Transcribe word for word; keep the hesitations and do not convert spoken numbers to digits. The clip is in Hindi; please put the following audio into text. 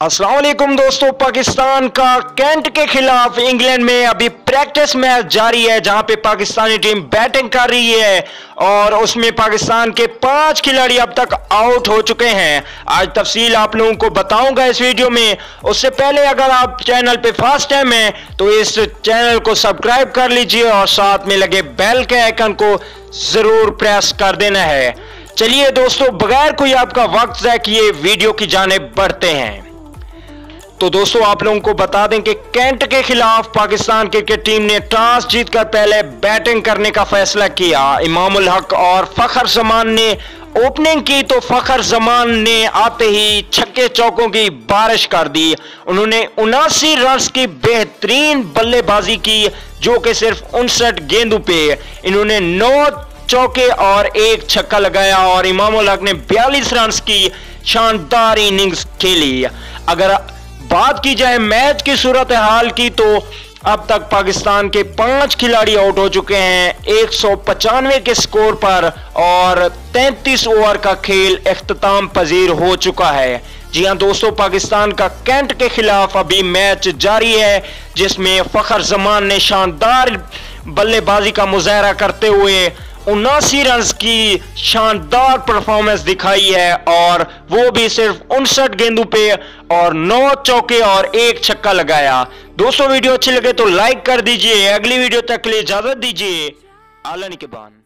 अस्सलाम वालेकुम दोस्तों, पाकिस्तान का कैंट के खिलाफ इंग्लैंड में अभी प्रैक्टिस मैच जारी है जहां पे पाकिस्तानी टीम बैटिंग कर रही है और उसमें पाकिस्तान के पांच खिलाड़ी अब तक आउट हो चुके हैं। आज तफसील आप लोगों को बताऊंगा इस वीडियो में। उससे पहले अगर आप चैनल पे फर्स्ट टाइम हैं तो इस चैनल को सब्सक्राइब कर लीजिए और साथ में लगे बेल के आइकन को जरूर प्रेस कर देना है। चलिए दोस्तों, बगैर कोई आपका वक्त ज़ाया किए वीडियो की जानिब बढ़ते हैं। तो दोस्तों, आप लोगों को बता दें कि कैंट के खिलाफ पाकिस्तान क्रिकेट टीम ने टॉस जीतकर पहले बैटिंग करने का फैसला किया। इमामुल हक और फखर जमान ने ओपनिंग की तो फखर जमान ने आते ही छक्के चौकों की बारिश कर दी। उन्होंने उनासी रन की बेहतरीन बल्लेबाजी की, जो कि सिर्फ उनसठ गेंदों पे इन्होंने नौ चौके और एक छक्का लगाया और इमामुल हक ने बयालीस रन की शानदार इनिंग्स खेली। अगर बात की जाए मैच की सूरत हाल की तो अब तक पाकिस्तान के पांच खिलाड़ी आउट हो चुके हैं एक सौ पचानवे के स्कोर पर और तैंतीस ओवर का खेल इख्तिताम पजीर हो चुका है। जी हां दोस्तों, पाकिस्तान का कैंट के खिलाफ अभी मैच जारी है जिसमें फखर जमान ने शानदार बल्लेबाजी का मुजाहरा करते हुए उनासी रन की शानदार परफॉर्मेंस दिखाई है और वो भी सिर्फ उनसठ गेंदों पे और नौ चौके और एक छक्का लगाया। दोस्तों, वीडियो अच्छी लगे तो लाइक कर दीजिए। अगली वीडियो तक के लिए इजाजत दीजिए। आला निगहबान।